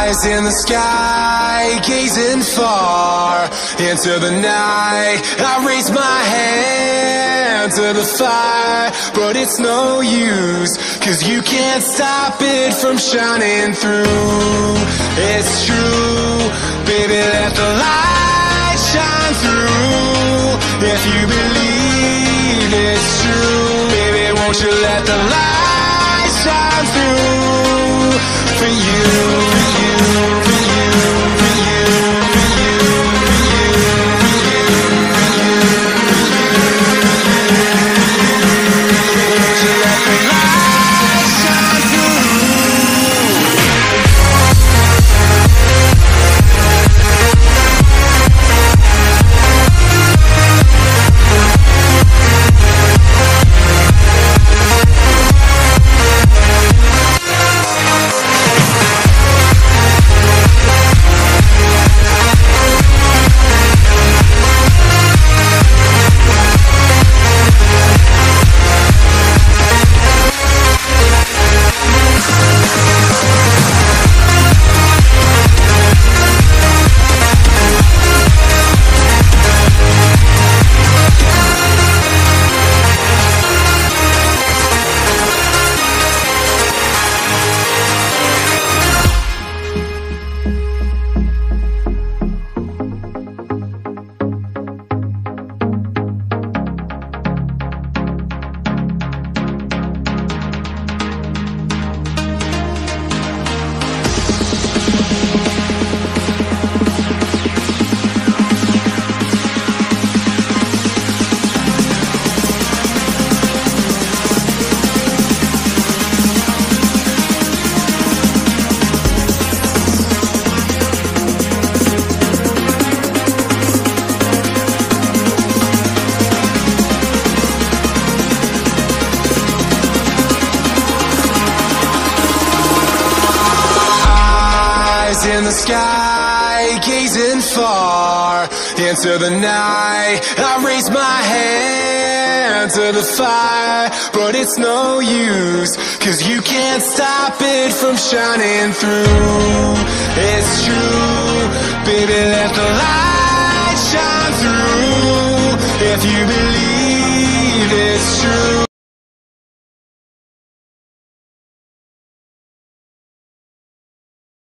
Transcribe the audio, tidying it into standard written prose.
Eyes in the sky, gazing far into the night. I raise my hand to the fire, but it's no use, 'cause you can't stop it from shining through. It's true, baby, let the light shine through. If you believe it's true, baby, won't you let the light shine through for you, for you, for you, for you, for you, for you, for you, for you, won't you let the light shine through? In the sky, gazing far into the night. I raise my hand to the fire, but it's no use, 'cause you can't stop it from shining through. It's true, baby, let the light shine through. If you believe it's true,